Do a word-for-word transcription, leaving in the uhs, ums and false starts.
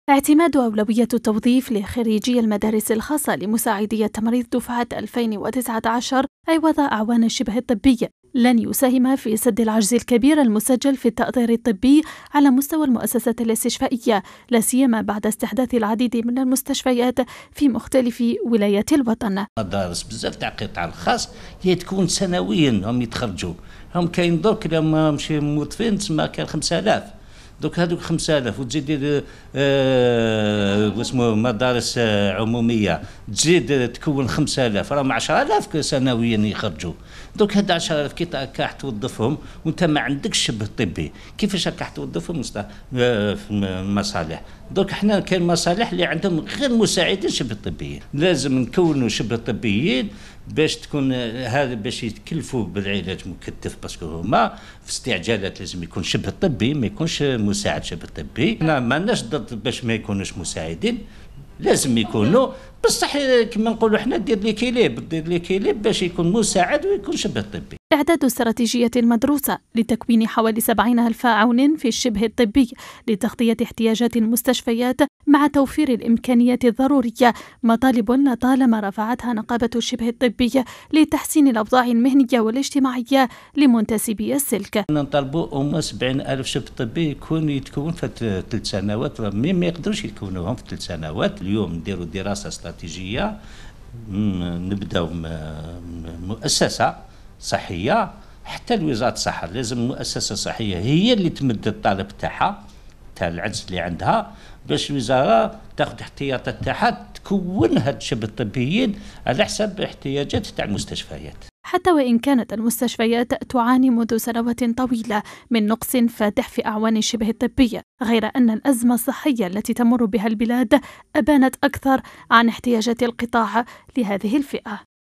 اعتماد أولوية التوظيف لخريجي المدارس الخاصة لمساعدي التمريض دفعة ألفين وتسعة عشر عوض أعوان الشبه الطبية لن يساهم في سد العجز الكبير المسجل في التأطير الطبي على مستوى المؤسسات الاستشفائية، لا سيما بعد استحداث العديد من المستشفيات في مختلف ولايات الوطن. المدارس بزاف تاع القطاع الخاص هي تكون سنويا هم يتخرجوا، هم كاين درك لما مشي موظفين تسمى كان خمسة آلاف، دوك هذوك خمسة آلاف وتزيد آه واسمه مدارس عمومية تزيد تكون خمسة آلاف، راهم عشرة آلاف سنويا يخرجوا. دوك هاد عشرة آلاف كي راح توظفهم وانت ما عندكش شبه طبي، كيفاش راح توظفهم في المصالح؟ دوك احنا كاين مصالح اللي عندهم غير مساعدين شبه طبيين، لازم نكونوا شبه طبيين باش تكون هذا باش يتكلفوا بالعلاج مكثف، باسكو هما في استعجالات لازم يكون شبه طبي ما يكونش مساعد شبه طبي. احنا ما لناش ضد باش ما يكونوش مساعدين، لازم يكونوا بصح كما نقولوا احنا دير ليكيليب دير ليكيليب باش يكون مساعد ويكون شبه طبي. إعداد استراتيجية مدروسة لتكوين حوالي سبعين ألف عون في الشبه الطبي لتغطية احتياجات المستشفيات مع توفير الإمكانيات الضرورية، مطالب لطالما رفعتها نقابة الشبه الطبي لتحسين الأوضاع المهنية والاجتماعية لمنتسبي السلك. نطالبوا أما سبعين ألف شبه طبي يكون يتكون في ثلاث سنوات، ما يقدروش يتكونوهم في ثلاث سنوات. اليوم نديروا دراسة استراتيجية، نبداو مؤسسة صحية، حتى الوزارة الصحة لازم مؤسسة صحية هي اللي تمد الطلب تاعها تاع العجز اللي عندها، باش الوزارة تاخذ احتياطات تاعها تكون هاد الشبه الطبيين على حسب احتياجات تاع المستشفيات. حتى وإن كانت المستشفيات تعاني منذ سنوات طويلة من نقص فادح في أعوان الشبه الطبية، غير أن الأزمة الصحية التي تمر بها البلاد أبانت أكثر عن احتياجات القطاع لهذه الفئة.